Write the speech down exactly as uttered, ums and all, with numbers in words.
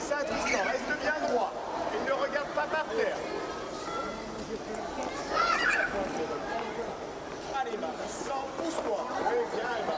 ça, Tristan. Reste bien droit. Et ne regarde pas par terre. Allez, Emma, sans pousse-toi. Oui, bien, Emma.